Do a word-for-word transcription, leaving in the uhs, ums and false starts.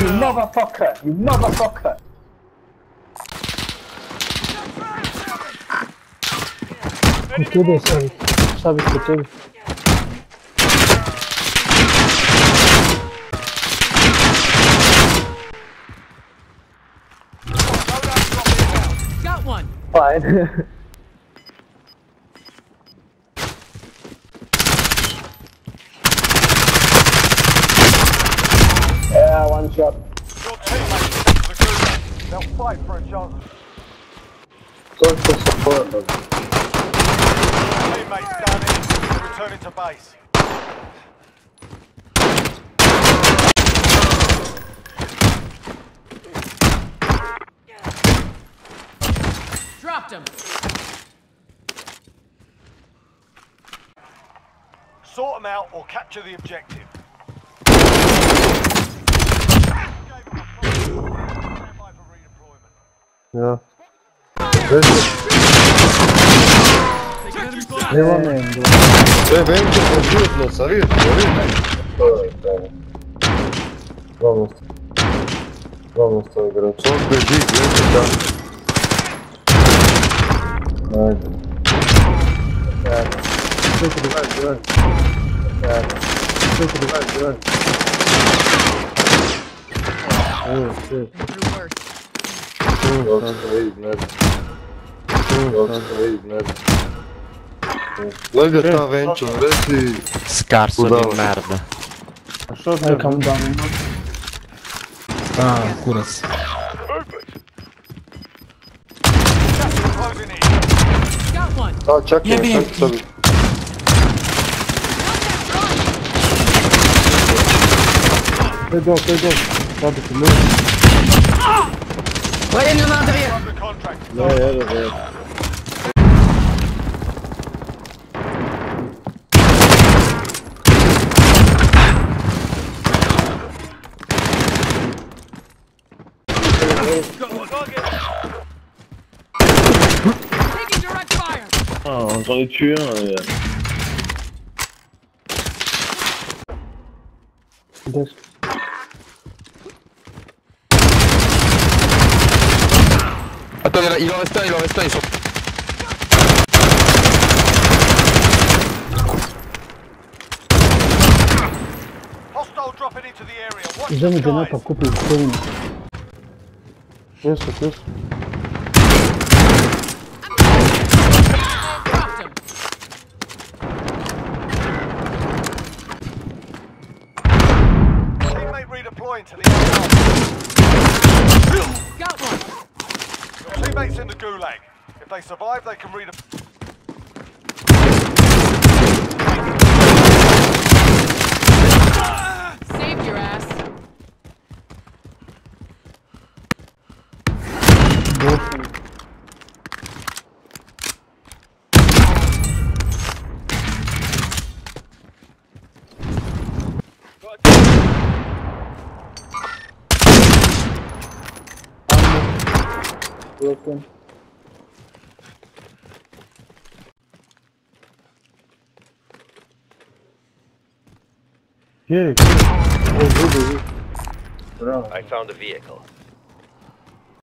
motherfucker! You motherfucker! Kutubi sabi. Sabi kutubi. Got one. Fine. Yeah, one shot. Your teammates are the good. They'll fight for a chance. Go to support them. Teammates down in. Returning to base. Dropped him. Sort them out or capture the objective. Yeah. Ne volim da. E, velim će proživjetno, sa vidjeti, da vidjeti. Vamos. Vamos to igrač. On beži, gledajte tam. Ajde. Čekaj, divaj, divaj. Čekaj, divaj, divaj. Evo, shit. Dok stoji, gledaj. Dok stoji, gledaj. Gledaj ta venča, reci... Scarso di merda. A što ti je kam dan ima? Ah, kurac. Got one. A, čakaj, čakaj sebi. Stay go, stay go. Sabi ti ljudi. Voglio una derrière. Ne, jedu, jedu. Taking direct fire. Ah, j'en ai tué un. Et... Des. Attends, il en reste un, il en reste un, ils sont... Hostile dropping into the area. Watch Idemo the da neka skies. kupi stojimo. Jesu, jesu. Dropped him. Teammate redeploying to the area. Got one. Your teammates in the gulag. If they survive, they can redeploy. Saved your ass. Bošan. Broken. Here, here. Oh, good, good. Bravo. I found a vehicle.